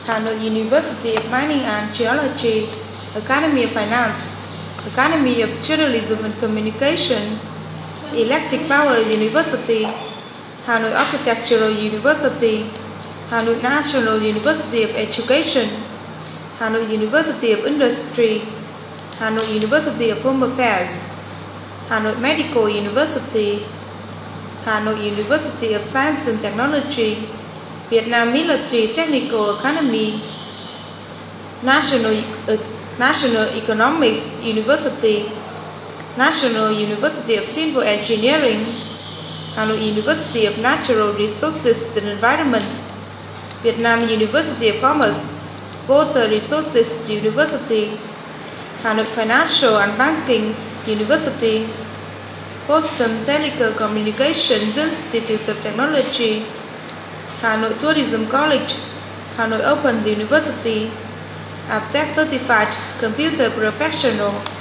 Hanoi University of Mining and Geology, Academy of Finance, Academy of Journalism and Communication, Electric Power University, Hanoi Architectural University, Hanoi National University of Education, Hanoi University of Industry, Hanoi University of Home Affairs, Hanoi Medical University, Hanoi University of Science and Technology, Vietnam Military Technical Academy, National Economics University, National University of Civil Engineering, Hanoi University of Natural Resources and Environment, Vietnam University of Commerce, Water Resources University, Hanoi Financial and Banking University, Boston Telecommunications Institute of Technology, Hanoi Tourism College, Hanoi Open University, Aptech Certified Computer Professional.